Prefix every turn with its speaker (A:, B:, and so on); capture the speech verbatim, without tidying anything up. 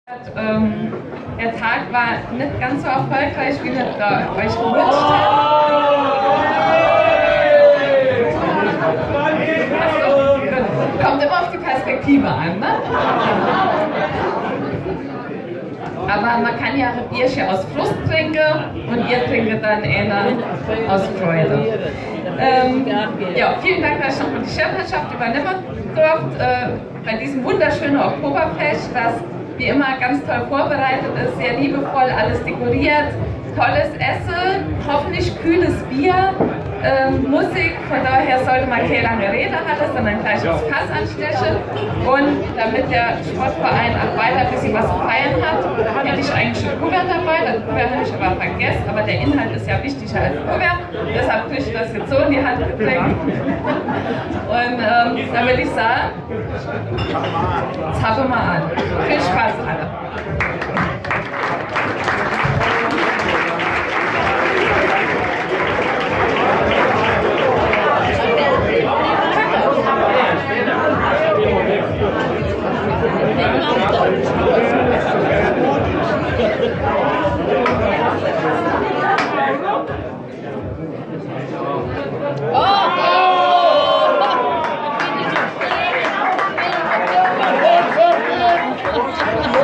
A: Ähm, der Tag war nicht ganz so erfolgreich, wie ihr euch gewünscht habt. Also, kommt immer auf die Perspektive an, ne? Aber man kann ja ein Bierchen aus Frust trinken und ihr trinkt dann eine aus Freude. Ähm, ja, vielen Dank, dass ich noch die Chefherrschaft übernehmen durfte äh, bei diesem wunderschönen Oktoberfest, das wie immer ganz toll vorbereitet ist, sehr liebevoll alles dekoriert, tolles Essen, hoffentlich kühles Bier, ähm, Musik, von daher sollte man keine lange Rede haben, sondern gleich ins Fass anstechen. Und damit der Sportverein auch weiter ein bisschen was zu feiern hat, hätte ich eigentlich ein Kuvert dabei, das Kuvert habe ich aber vergessen, aber der Inhalt ist ja wichtiger als Kuvert, deshalb kriege ich das jetzt so in die Hand gedrängt. Und ähm, da würde ich sagen, zappe mal an. Viel Spaß alle.
B: Oh!